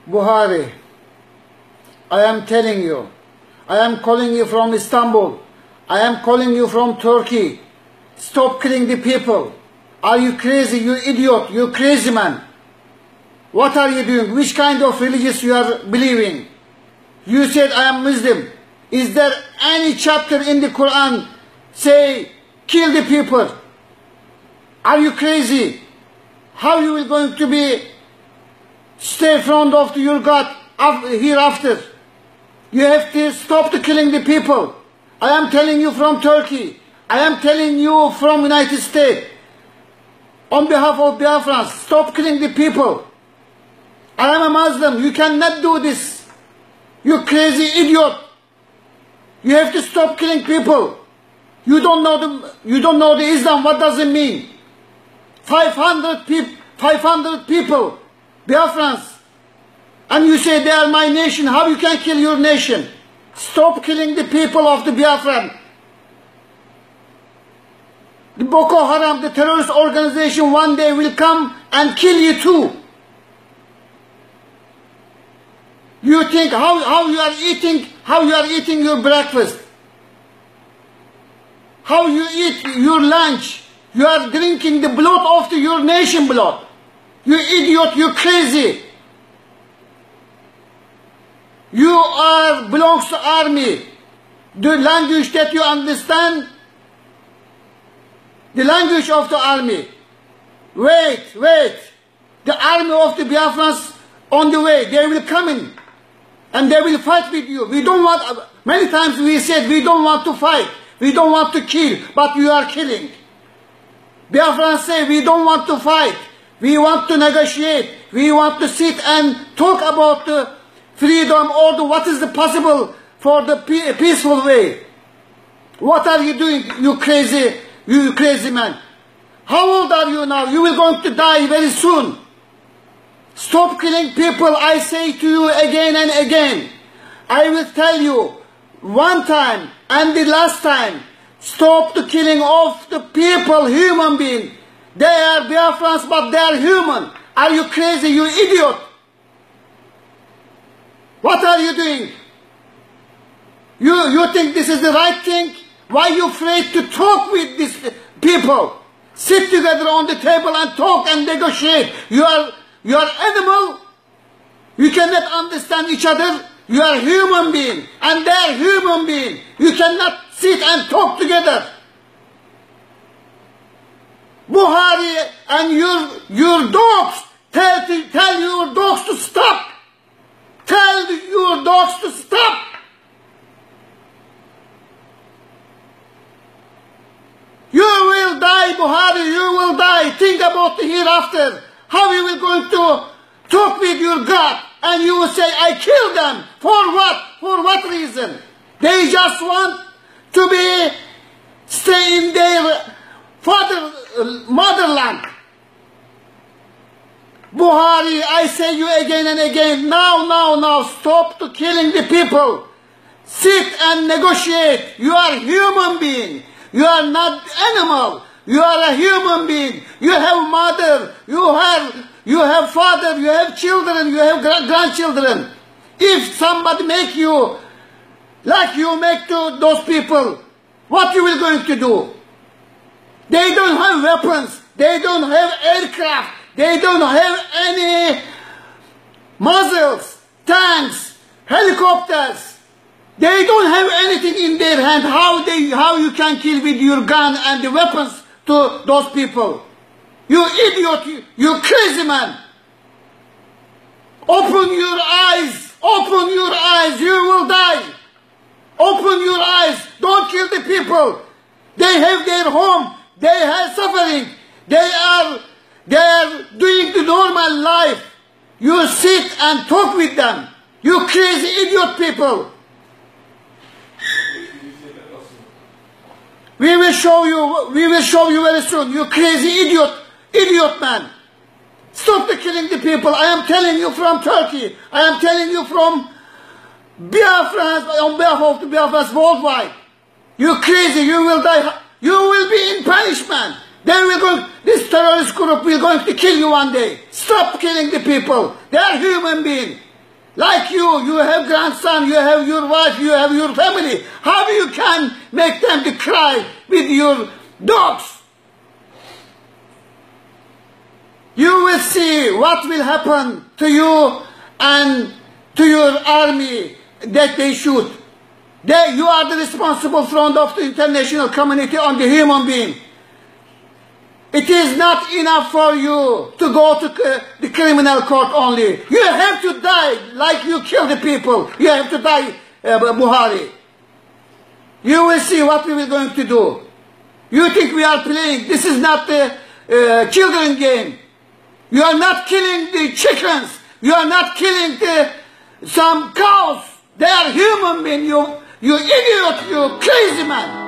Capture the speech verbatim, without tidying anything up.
Buhari, I am telling you, I am calling you from Istanbul, I am calling you from Turkey. Stop killing the people. Are you crazy, you idiot, you crazy man? What are you doing? Which kind of religious you are believing? You said I am Muslim. Is there any chapter in the Quran say kill the people? Are you crazy? How you will going to be stay in front of your God hereafter? You have to stop the killing the people. I am telling you from Turkey. I am telling you from United States. On behalf of Biafrans, stop killing the people. I am a Muslim. You cannot do this. You crazy idiot. You have to stop killing people. You don't know the you don't know the Islam. What does it mean? Five hundred people, five hundred people, Biafrans, and you say they are my nation. How you can kill your nation? Stop killing the people of the Biafran. The Boko Haram, the terrorist organization, one day will come and kill you too. You think how, how you are eating, how you are eating your breakfast, how you eat your lunch, you are drinking the blood of the, your nation blood. You idiot, you crazy. You are belongs to army. The language that you understand, the language of the army. Wait, wait. The army of the Biafrans on the way, they will come in. And they will fight with you. We don't want, many times we said we don't want to fight. We don't want to kill, but you are killing. Biafrans say we don't want to fight. We want to negotiate. We want to sit and talk about the freedom or the, what is the possible for the peaceful way. What are you doing, you crazy, you crazy man? How old are you now? You will going to die very soon. Stop killing people, I say to you again and again. I will tell you one time and the last time. Stop the killing of the people, human beings. They are Biafrans, but they are human. Are you crazy, you idiot? What are you doing? You, you think this is the right thing? Why are you afraid to talk with these people? Sit together on the table and talk and negotiate. You are... You are animal. You cannot understand each other. You are human being and they are human being. You cannot sit and talk together. Buhari and your, your dogs, tell, to, tell your dogs to stop. Tell your dogs to stop. You will die, Buhari, you will die. Think about the hereafter. How you will going to talk with your God and you will say, I killed them. For what? For what reason? They just want to be, stay in their father, motherland. Buhari, I say you again and again, now, now, now, stop to killing the people. Sit and negotiate. You are a human being. You are not animal. You are a human being. You have mother. You have, you have father. You have children. You have grandchildren. If somebody make you like you make to those people, what you will going to do? They don't have weapons. They don't have aircraft. They don't have any muzzles, tanks, helicopters. They don't have anything in their hand. How they, how you can kill with your gun and the weapons to those people? You idiot, you, you crazy man. Open your eyes. Open your eyes. You will die. Open your eyes. Don't kill the people. They have their home. They have suffering. They are, they are doing the normal life. You sit and talk with them. You crazy idiot people. We will show you, we will show you very soon. You crazy idiot, idiot man. Stop the killing the people. I am telling you from Turkey. I am telling you from Biafrans, on behalf of the Biafrans worldwide. You crazy, you will die. You will be in punishment. They will go, this terrorist group will going to kill you one day. Stop killing the people. They are human beings. Like you, you have grandson, you have your wife, you have your family. How you can make them to cry with your dogs? You will see what will happen to you and to your army that they shoot. They, you are the responsible front of the international community on the human being. It is not enough for you to go to uh, the criminal court only. You have to die like you kill the people. You have to die, uh, Buhari. You will see what we are going to do. You think we are playing? This is not the uh, children game. You are not killing the chickens. You are not killing the, some cows. They are human beings. You, you idiot, you crazy man.